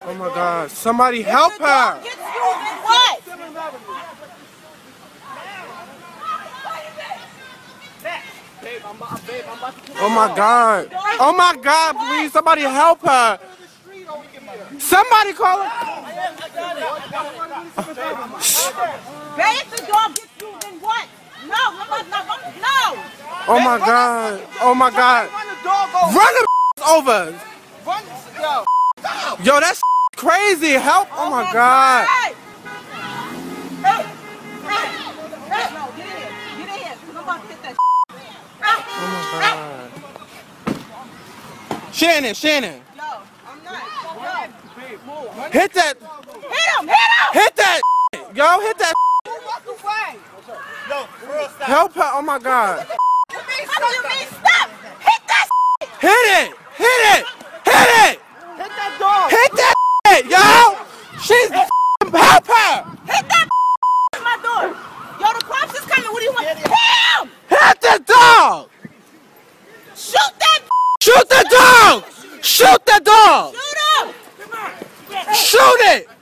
Oh my God! Somebody help her! What? Oh my God! Oh my God! Please, somebody help her! Somebody call her! Babe, if the dog gets you, then what? No. Oh my God! Oh my God! Run the over! Yo, that's crazy! Help! Oh my God! Hey, no, get in here, 'cause I'm about to hit that. Oh my God! Shannon! No, I'm not. No. Hit that! Hit him! Hit that! Yo, hit that! Walk away! Help her! Oh my God! How do you mean stop? Hit that! Hit it! Hit it! Hit it! Hit that dog! Hit that! Yo! She's help her! Hit that! My door! Yo, the cops is coming. What do you want? Hit him! Hit the dog! Shoot that! Shoot the dog! Shoot the dog! Shoot him! Shoot it!